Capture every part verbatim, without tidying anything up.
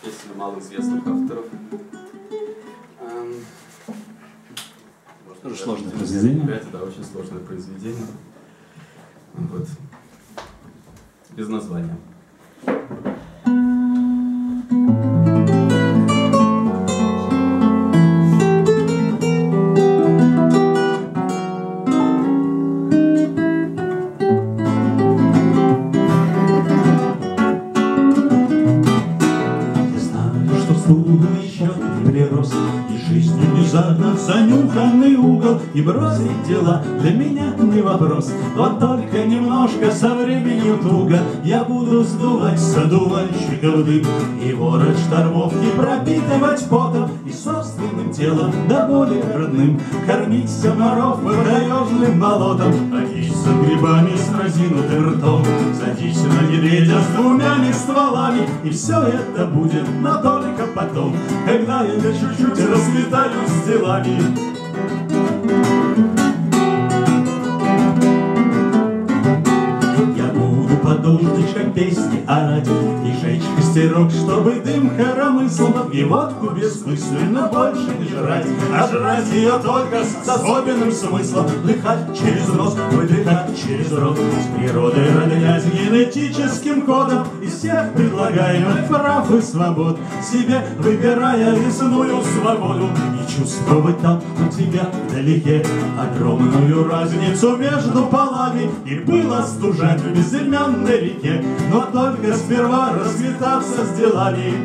песни малоизвестных авторов. Тоже сложное произведение. Да, очень сложное произведение. Вот. Без названия. Занюханный угол и бросить дела для меня не вопрос. Вот только немножко со временем туго я буду сдувать с одуванчиков дым и ворот штормовки пропитывать потом и собственным телом до боли родным, кормить комаров по таежным болотам, ходить за грибами с разинутым ртом, садись на медведя с двумя стволами, и все это будет, но только потом, когда я чуть-чуть расцветаю с делами. Я буду под дождичком песни орать и жечь костерок, чтобы дым коромыслом и водку бессмысленно больше не жрать, а жрать ее только с особенным смыслом, вдыхать через нос, выдыхать через рот, с природой роднясь генетическим кодом из всех предлагаемых прав и свобод, себе выбирая лесную свободу и чувствовать там у тебя вдалеке огромную разницу между полами, и было стужать в безымянной реке, но только сперва расквитаться с делами.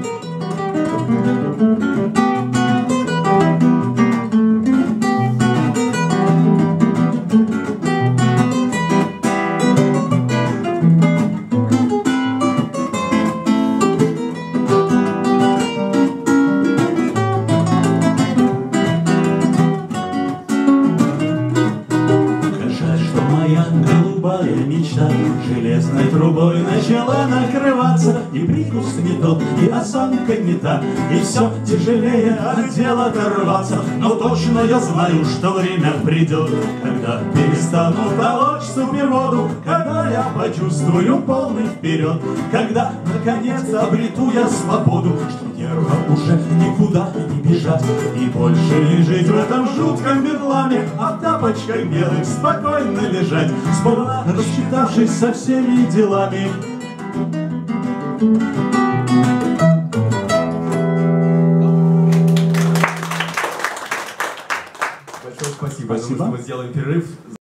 Железной трубой начала накрываться, и прикус не тот, и осанка не та, и все тяжелее от дела оторваться. Но точно я знаю, что время придет, когда перестану толочь суперводу, когда я почувствую полный вперед, когда наконец обрету я свободу, что нерва уже никуда не бежать и больше не жить в этом жутком бедламе, а в тапочках белых спокойно лежать, сполна рассчитавшись со всеми делами. Большое спасибо. Спасибо. Думаю, что мы сделаем перерыв.